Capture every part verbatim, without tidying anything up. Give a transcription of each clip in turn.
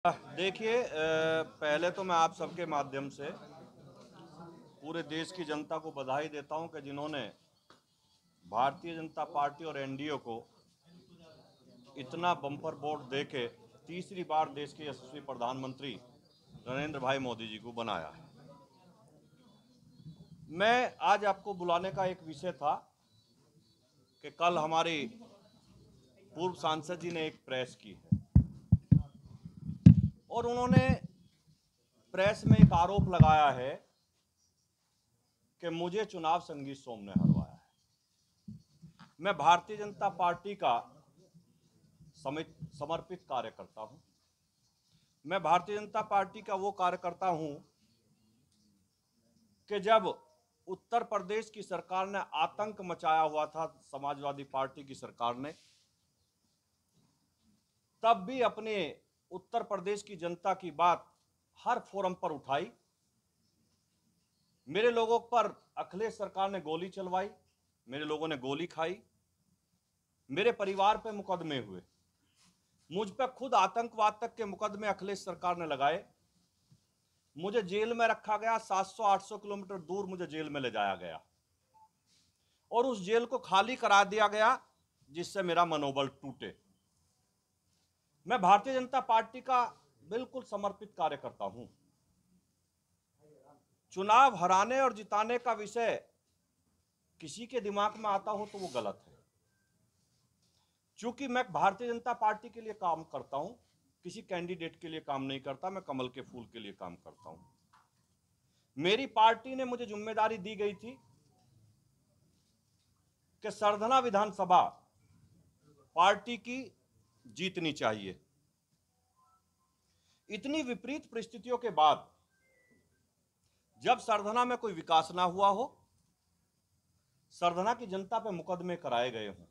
देखिए, पहले तो मैं आप सबके माध्यम से पूरे देश की जनता को बधाई देता हूं कि जिन्होंने भारतीय जनता पार्टी और एनडीए को इतना बम्पर वोट देके तीसरी बार देश के यशस्वी प्रधानमंत्री नरेंद्र भाई मोदी जी को बनाया है। मैं आज आपको बुलाने का एक विषय था कि कल हमारी पूर्व सांसद जी ने एक प्रेस की है और उन्होंने प्रेस में एक आरोप लगाया है कि मुझे चुनाव संगीत सोम ने हरवाया है। मैं भारतीय जनता पार्टी का समर्पित कार्यकर्ता हूं। मैं भारतीय जनता पार्टी का वो कार्यकर्ता हूं कि जब उत्तर प्रदेश की सरकार ने आतंक मचाया हुआ था, समाजवादी पार्टी की सरकार ने, तब भी अपने उत्तर प्रदेश की जनता की बात हर फोरम पर उठाई। मेरे लोगों पर अखिलेश सरकार ने गोली चलवाई, मेरे लोगों ने गोली खाई, मेरे परिवार पे मुकदमे हुए, मुझ पे खुद आतंकवाद तक के मुकदमे अखिलेश सरकार ने लगाए, मुझे जेल में रखा गया, सात सौ आठ सौ किलोमीटर दूर मुझे जेल में ले जाया गया और उस जेल को खाली करा दिया गया जिससे मेरा मनोबल टूटे। मैं भारतीय जनता पार्टी का बिल्कुल समर्पित कार्यकर्ता हूं। चुनाव हराने और जिताने का विषय किसी के दिमाग में आता हो तो वो गलत है। चूंकि मैं भारतीय जनता पार्टी के लिए काम करता हूं, किसी कैंडिडेट के लिए काम नहीं करता, मैं कमल के फूल के लिए काम करता हूं। मेरी पार्टी ने मुझे जिम्मेदारी दी गई थी कि सरधना विधानसभा पार्टी की जीतनी चाहिए। इतनी विपरीत परिस्थितियों के बाद जब सरधना में कोई विकास ना हुआ हो, सरधना की जनता पे मुकदमे कराए गए हों,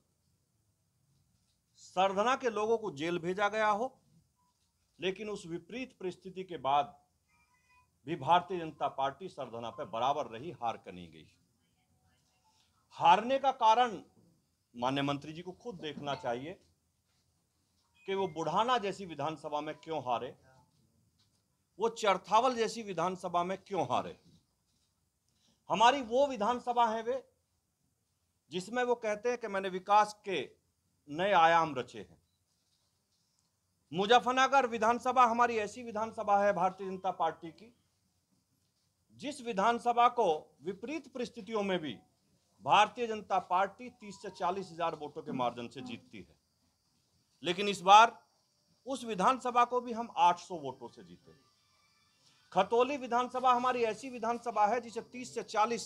सरधना के लोगों को जेल भेजा गया हो, लेकिन उस विपरीत परिस्थिति के बाद भी भारतीय जनता पार्टी सरधना पे बराबर रही, हार कर नहीं गई। हारने का कारण माननीय मंत्री जी को खुद देखना चाहिए कि वो बुढ़ाना जैसी विधानसभा में क्यों हारे, वो चरथावल जैसी विधानसभा में क्यों हारे। हमारी वो विधानसभा है वे जिसमें वो कहते हैं कि मैंने विकास के नए आयाम रचे हैं। मुजफ्फरनगर विधानसभा हमारी ऐसी विधानसभा है भारतीय जनता पार्टी की जिस विधानसभा को विपरीत परिस्थितियों में भी भारतीय जनता पार्टी तीस से चालीस हजार वोटों के मार्जिन से जीतती है, लेकिन इस बार उस विधानसभा को भी हम आठ सौ वोटों से जीते। खतौली विधानसभा हमारी ऐसी विधानसभा है जिसे तीस से चालीस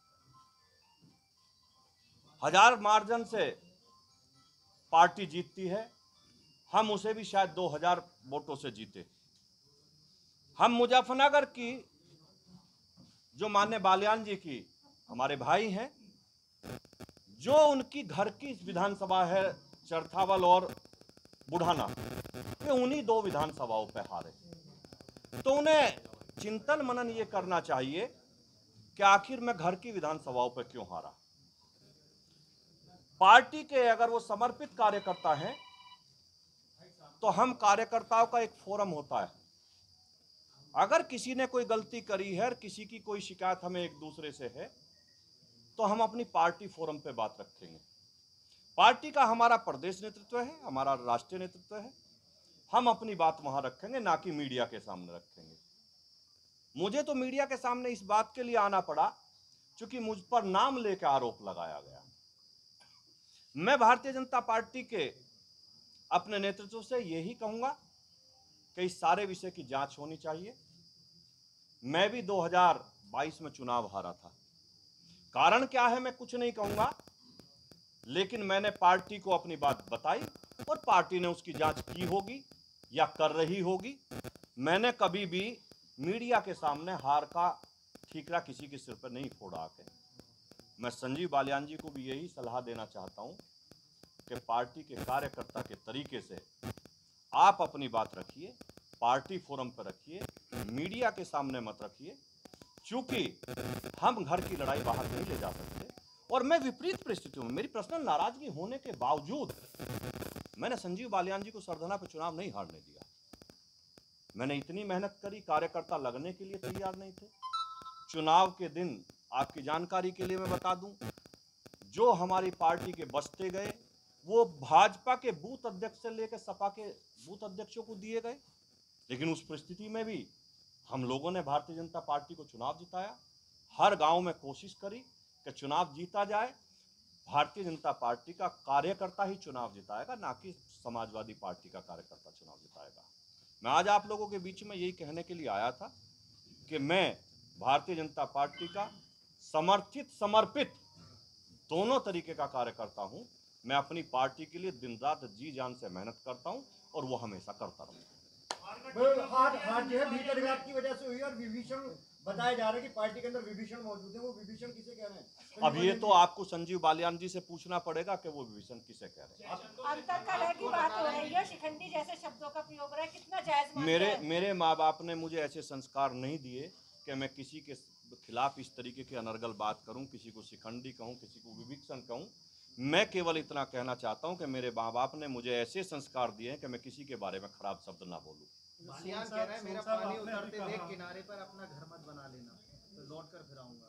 हजार मार्जिन से पार्टी जीतती है, हम उसे भी शायद दो हजार वोटों से जीते। हम मुजफ्फरनगर की जो माननीय बालियान जी की हमारे भाई हैं, जो उनकी घर की विधानसभा है चरथावल और बुढ़ाना, वे उन्हीं दो विधानसभाओं पे हारे। तो उन्हें चिंतन मनन ये करना चाहिए कि आखिर मैं घर की विधानसभाओं पे क्यों हारा। पार्टी के अगर वो समर्पित कार्यकर्ता हैं तो हम कार्यकर्ताओं का एक फोरम होता है, अगर किसी ने कोई गलती करी है, किसी की कोई शिकायत हमें एक दूसरे से है, तो हम अपनी पार्टी फोरम पे बात रखेंगे। पार्टी का हमारा प्रदेश नेतृत्व है, हमारा राष्ट्रीय नेतृत्व है, हम अपनी बात वहां रखेंगे, ना कि मीडिया के सामने रखेंगे। मुझे तो मीडिया के सामने इस बात के लिए आना पड़ा क्योंकि मुझ पर नाम लेकर आरोप लगाया गया। मैं भारतीय जनता पार्टी के अपने नेतृत्व से यही कहूंगा कि इस सारे विषय की जांच होनी चाहिए। मैं भी दो हज़ार बाईस में चुनाव हारा था, कारण क्या है मैं कुछ नहीं कहूंगा, लेकिन मैंने पार्टी को अपनी बात बताई और पार्टी ने उसकी जांच की होगी या कर रही होगी। मैंने कभी भी मीडिया के सामने हार का ठीकरा किसी के सिर पर नहीं फोड़ा आके। मैं संजीव बालियान जी को भी यही सलाह देना चाहता हूं कि पार्टी के कार्यकर्ता के तरीके से आप अपनी बात रखिए, पार्टी फोरम पर रखिए, मीडिया के सामने मत रखिए, क्योंकि हम घर की लड़ाई बाहर नहीं ले जा सकते। और मैं विपरीत परिस्थितियों में, मेरी पर्सनल नाराजगी होने के बावजूद मैंने संजीव बालियान जी को सरधना पर चुनाव नहीं हारने दिया। मैंने इतनी मेहनत करी, कार्यकर्ता लगने के लिए तैयार नहीं थे। चुनाव के दिन आपकी जानकारी के लिए मैं बता दूं, जो हमारी पार्टी के बस्ते गए वो भाजपा के बूथ अध्यक्ष से लेकर सपा के बूथ अध्यक्षों को दिए गए। लेकिन उस परिस्थिति में भी हम लोगों ने भारतीय जनता पार्टी को चुनाव जिताया। हर गांव में कोशिश करी कि चुनाव जीता जाए। भारतीय जनता पार्टी का कार्यकर्ता ही चुनाव जिताएगा, ना कि समाजवादी पार्टी का कार्यकर्ता चुनाव जिताएगा। मैं आज आप लोगों के बीच में यही कहने के लिए आया था कि मैं भारतीय जनता पार्टी का समर्थित समर्पित दोनों तरीके का कार्यकर्ता हूं। मैं अपनी पार्टी के लिए दिन रात जी जान से मेहनत करता हूं और वो हमेशा करता रहूंगा। हार हार जो है भीतर विवाद की वजह से हुई और विभीषण बताया जा रहा है कि पार्टी के अंदर विभीषण मौजूद है। वो विभीषण किसे कह रहे हैं? अब ये तो आपको संजीव बालियान जी से पूछना पड़ेगा कि वो विभीषण किसे कह रहे हैं। अंतर कलह की बात हो रही है, शिखंडी जैसे शब्दों का प्रयोग हो रहा है, कितना जायज मानते मेरे हैं? मेरे माँ बाप ने मुझे ऐसे संस्कार नहीं दिए कि मैं किसी के खिलाफ इस तरीके की अनर्गल बात करूं, किसी को शिखंडी कहूं, किसी को विभीषण कहूं। मैं केवल इतना कहना चाहता हूं कि मेरे माँ बाप ने मुझे ऐसे संस्कार दिए हैं कि मैं किसी के बारे में खराब शब्द ना बोलूं। बालियान कह रहा है मेरा पानी उतरते देख किनारे पर अपना घर मत बना लेना, तो लौट कर फिर आऊंगा।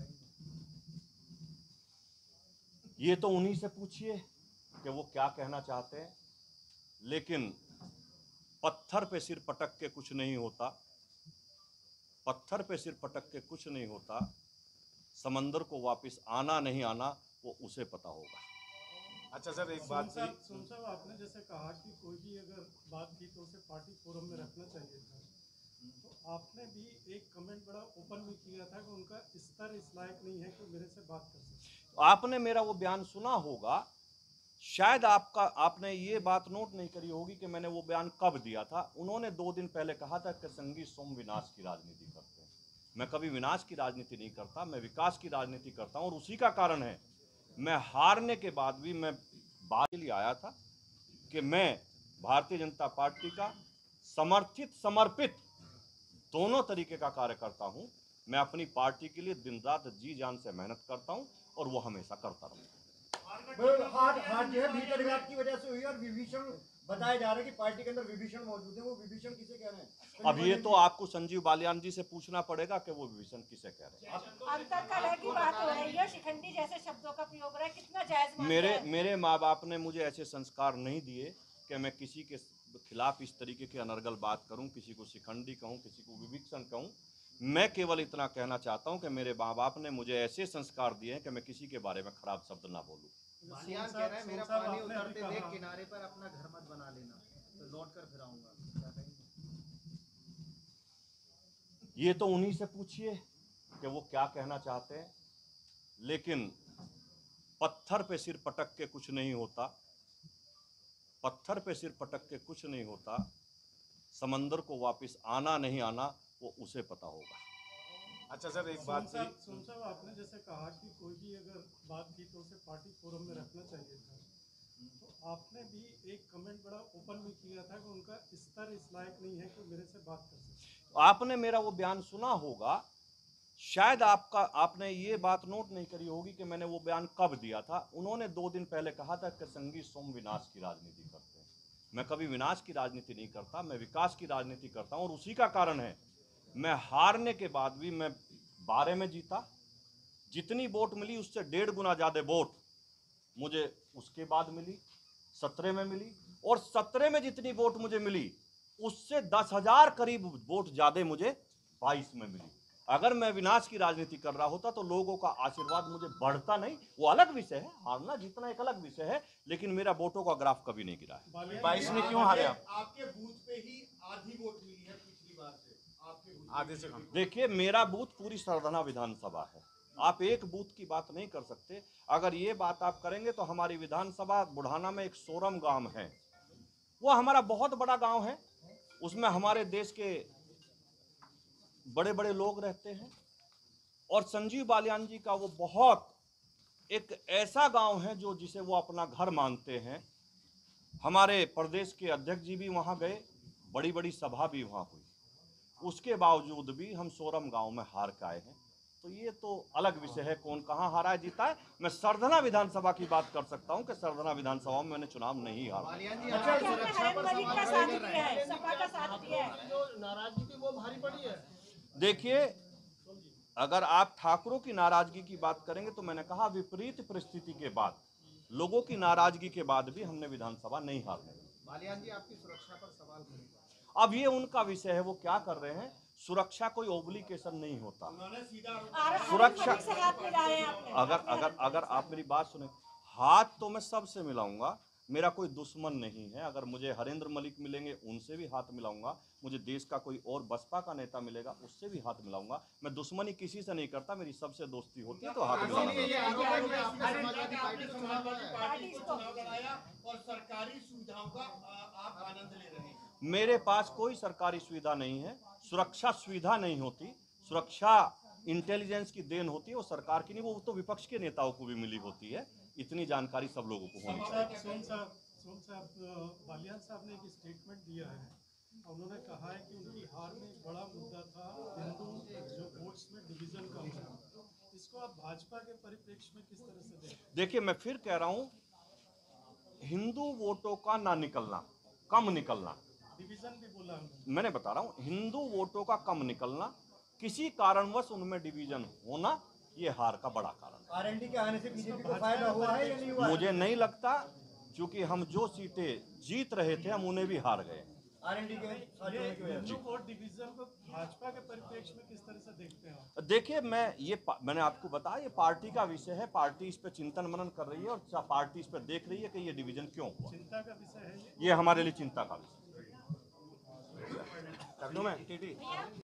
ये तो उन्हीं से पूछिए कि वो क्या कहना चाहते हैं। लेकिन पत्थर पे सिर पटक के कुछ नहीं होता, पत्थर पे सिर पटक के कुछ नहीं होता। समंदर को वापस आना नहीं आना वो उसे पता होगा। अच्छा सर, एक बात थी सोम साहब, आपने जैसे कहा कि कोई भी अगर बात की तो उसे पार्टी फोरम में रखना चाहिए था, तो आपने भी एक कमेंट बड़ा ओपन में किया था कि उनका स्तर इस लायक नहीं है कि मेरे से बात कर सके। आपने मेरा वो बयान सुना होगा, शायद आपका आपने ये बात नोट नहीं करी होगी कि मैंने वो बयान कब दिया था। उन्होंने दो दिन पहले कहा था कि संगी सोम विनाश की राजनीति करते हैं। मैं कभी विनाश की राजनीति नहीं करता, मैं विकास की राजनीति करता हूँ। और उसी का कारण है मैं हारने के बाद भी मैं बात के लिए आया था कि मैं भारतीय जनता पार्टी का समर्थित समर्पित दोनों तरीके का कार्यकर्ता हूं। मैं अपनी पार्टी के लिए दिन रात जी जान से मेहनत करता हूं और वो हमेशा करता रहूंगा। हार हार जो है भीतर विवाद की वजह से हुई और विभीषण बताया जा रहा है कि पार्टी के अंदर विभीषण मौजूद है। वो विभीषण किसे कह रहे हैं? अब ये तो आपको संजीव बालियान जी से पूछना पड़ेगा कि वो विभीषण किसे कह रहे हैं। अंतर कलह की बात हो रही है, शिखंडी जैसे शब्दों का प्रयोग हो रहा है, कितना जायज मानते मेरे हैं? मेरे माँ बाप ने मुझे ऐसे संस्कार नहीं दिए कि मैं किसी के खिलाफ इस तरीके की अनर्गल बात करूं, किसी को शिखंडी कहूं, किसी को विभीषण कहूं। मैं केवल इतना कहना चाहता हूं कि मेरे माँ बाप ने मुझे ऐसे संस्कार दिए हैं कि मैं किसी के बारे में खराब शब्द ना बोलूं। बालियान कह रहा है मेरा पानी उतरते देख किनारे पर अपना घर मत बना लेना, तो लौट कर फिर आऊंगा। ये तो उन्हीं से पूछिए कि वो क्या कहना चाहते हैं। लेकिन पत्थर पे सिर पटक के कुछ नहीं होता, पत्थर पे सिर पटक के कुछ नहीं होता। समंदर को वापस आना नहीं आना वो उसे पता होगा। अच्छा सर, एक बात थी सोम साहब, आपने जैसे कहा कि कोई भी अगर बात की तो उसे पार्टी फोरम में रखना चाहिए था, तो आपने भी एक कमेंट बड़ा ओपन में किया था कि उनका स्तर इस लायक नहीं है कि मेरे से बात कर सके। आपने मेरा वो बयान सुना होगा, शायद आपका आपने ये बात नोट नहीं करी होगी कि मैंने वो बयान कब दिया था। उन्होंने दो दिन पहले कहा था कि संगी सोम विनाश की राजनीति करते हैं। मैं कभी विनाश की राजनीति नहीं करता, मैं विकास की राजनीति करता हूँ। और उसी का कारण है मैं हारने के बाद भी मैं बारह में जीता। जितनी वोट मिली उससे डेढ़ गुना ज़्यादा वोट मुझे उसके बाद मिली, सत्रह में मिली। और सत्रह में जितनी वोट मुझे मिली उससे दस हजार करीब वोट ज़्यादा मुझे बाईस में मिली। अगर मैं विनाश की राजनीति कर रहा होता तो लोगों का आशीर्वाद मुझे बढ़ता नहीं। वो अलग विषय है, हारना जीतना एक अलग विषय है, लेकिन मेरा वोटों का ग्राफ कभी नहीं गिरा है। बाईस में क्यों हारे आप? आपके बूथ पे ही आधी वोट मिली है पिछली बार से, आपके बूथ आधे से कम। देखिए, मेरा बूथ पूरी सरधना विधानसभा है। आप एक बूथ की बात नहीं कर सकते। अगर ये बात आप करेंगे तो हमारी विधानसभा बुढ़ाना में एक सोरम गांव है, वो हमारा बहुत बड़ा गांव है। उसमें हमारे देश के बड़े बड़े लोग रहते हैं। और संजीव बालियान जी का वो बहुत एक ऐसा गांव है जो जिसे वो अपना घर मानते हैं। हमारे प्रदेश के अध्यक्ष जी भी वहाँ गए, बड़ी बड़ी सभा भी वहाँ हुई। उसके बावजूद भी हम सोरम गांव में हार के आए हैं। तो ये तो अलग विषय है, कौन कहाँ हारा है जीता है। मैं सरधना विधानसभा की बात कर सकता हूँ कि सरधना विधानसभा में मैंने चुनाव नहीं हारा। बालियान जी अच्छा, आपकी सुरक्षा पर नरेंद्र मोदी का सवाल साथ कर रहे दिया हैं। है, सपा का साथ दिया है। देखिए, अगर आप ठाकुरों की नाराजगी की बात करेंगे तो मैंने कहा विपरीत परिस्थिति के बाद, लोगों की नाराजगी के बाद भी हमने विधानसभा नहीं हारने दी। बालियान जी आपकी सुरक्षा पर सवाल करेंगे। अब ये उनका विषय है, वो क्या कर रहे हैं। सुरक्षा कोई ओब्लिगेशन नहीं होता। आर- सुरक्षा- आरएसएस से हाथ मिलाए हैं आपने। अगर अगर अगर आप मेरी बात सुने, हाथ तो मैं सबसे मिलाऊंगा, मेरा कोई दुश्मन नहीं है। अगर मुझे हरेंद्र मलिक मिलेंगे उनसे भी हाथ मिलाऊंगा, मुझे देश का कोई और बसपा का नेता मिलेगा उससे भी हाथ मिलाऊंगा। मैं दुश्मनी किसी से नहीं करता, मेरी सबसे दोस्ती होती है तो हाथ मिलाऊंगा। ये आरोप है कि आपने समाजवादी पार्टी से चुनाव लड़ा है। पार्टी को और सरकारी सुविधाओं का आप आनंद ले रहे हैं। मेरे पास कोई सरकारी सुविधा नहीं है, सुरक्षा सुविधा नहीं होती, सुरक्षा इंटेलिजेंस की देन होती है, वो सरकार की नहीं, वो तो विपक्ष के नेताओं को भी मिली होती है। इतनी जानकारी सब लोगों को होनी चाहिए। सोन साहब सोन साहब अ, बालियान साहब ने एक स्टेटमेंट दिया है। उन्होंने कहा है कि उनकी हार में एक बड़ा मुद्दा था हिंदू जो वोट्स में डिवीजन का होना। इसको आप भाजपा के परिप्रेक्ष्य में किस तरह से देखते हैं? देखिए, मैं फिर कह रहा हूँ, हिंदू वोटों का ना निकलना, कम निकलना, डिवीजन भी बोला उन्होंने। मैंने बता रहा हूँ, हिंदू वोटों का कम निकलना, किसी कारणवश उनमें डिवीजन होना, ये हार का बड़ा कारण है। आरएनडी के आने से बीजेपी को फायदा हुआ है या नहीं हुआ है? मुझे नहीं लगता, क्योंकि हम जो सीटें जीत रहे थे हम उन्हें भी हार गए। आरएनडी के साथ ये होने की वजह हिंदू से। वोट डिवीजन को भाजपा के परिप्रेक्ष्य में किस तरह से देखते हैं आप? देखिए, मैं ये पा- मैंने आपको बताया, ये पार्टी का विषय है, पार्टी इस पे चिंतन मनन कर रही है और पार्टी इस पे देख रही है कि ये डिवीजन क्यों हुआ। चिंता का विषय है ये। ये हमारे लिए चिंता का विषय है। कर दूं मैं टीटी?